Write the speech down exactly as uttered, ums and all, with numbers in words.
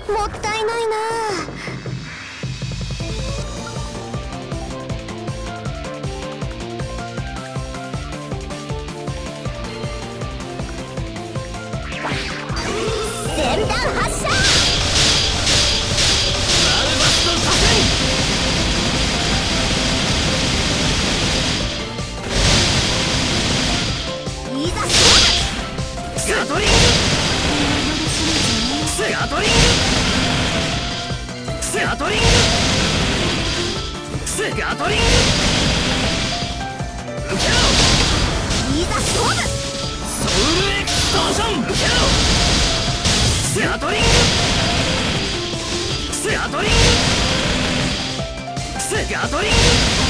もったいないな。先端発射。 アルバスの左旋いざ勝負。 スガトリングスガトリングスガトリングスガトリング受けろ。 いざ勝負。 ソウルエクストーション受けろ。スガトリングスガトリングスガトリング